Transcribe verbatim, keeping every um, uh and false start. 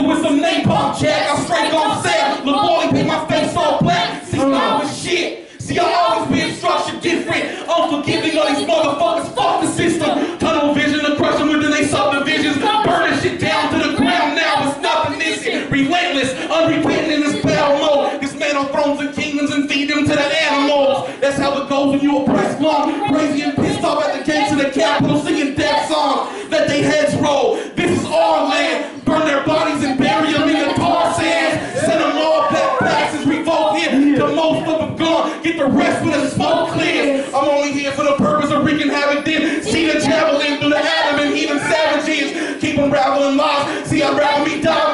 with some napalm jack. I straight gon' say, look, boy, paint my face all black. See, I was shit. See, I always been structured different. Unforgiving of these motherfuckers. Fuck the system. Tunnel vision to crush them within they subdivisions. Burning shit down to the ground now. It's nothing missing. Relentless, unrepentant in this battle mode. This man on thrones and kingdoms and feed them to the animals. That's how it goes when you oppress long. Crazy and pissed off at the gates of the Capitol singing death songs. Let they heads roll. This is our land. Burn their bodies and bury them in the tar sands. Send them all back passes. Revolt here. The most of them gone. Get the rest when the smoke clears. I'm only here for the purpose of wreaking havoc then. See the javelin through the atom and heathen savages. Keep unraveling lies. See, I'd rather me die